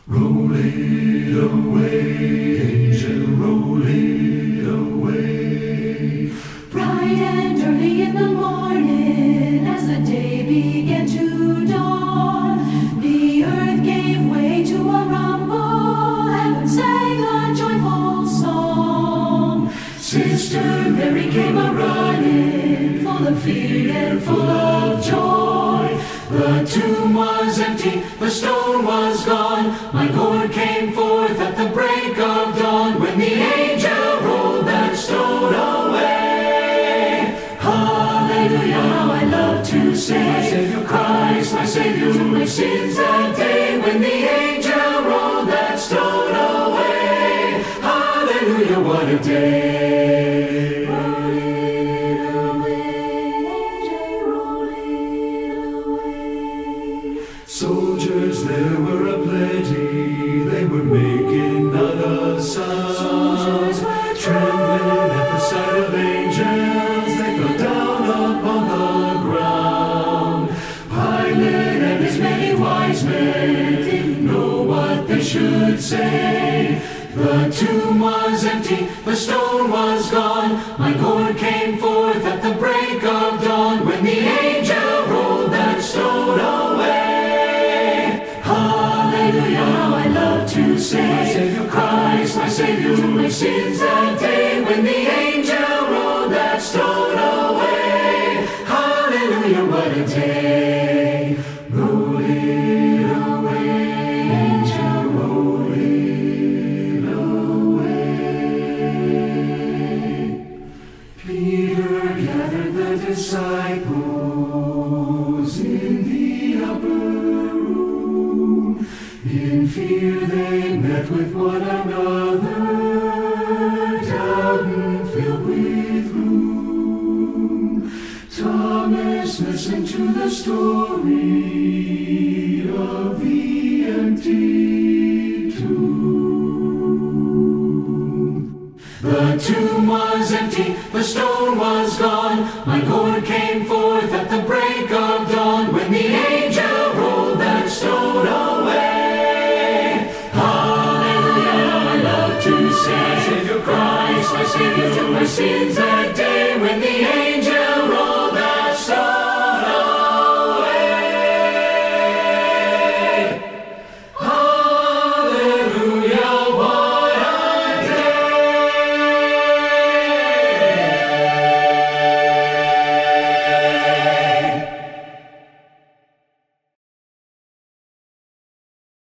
Roll it away, angel, roll it away. Bright and early in the morning, as the day began to dawn, the earth gave way to a rumble, heaven sang a joyful song. Sister Mary came a-running, full of fear and full of joy. The tomb was empty, the stone was gone, my Lord came forth at the break of dawn, when the angel rolled that stone away. Hallelujah, how I love to say, Savior Christ, my Savior, my sins that day, when the angel rolled that stone away. Hallelujah, what a day. Roll it away, angel, roll it away. Soldiers there were aplenty, they were making not a sound. Soldiers were trembling at the sight of angels, they fell down upon the ground. Pilate and his many wise men didn't know what they should say. The tomb was empty, the stone was gone, my Lord came forth at the break of dawn, when the angel rolled that stone away. Hallelujah, how I love to say, Savior Christ, my Savior, my sins that day, when the angel rolled that stone away. Hallelujah, what a day. Roll it away, angel, roll it away. Peter gathered the disciples in the upper room. In fear they met with one another, doubting, filled with gloom. Thomas listened to the story of the empty tomb. The tomb was empty, the stone was gone, my Lord came forth at the break of dawn, when the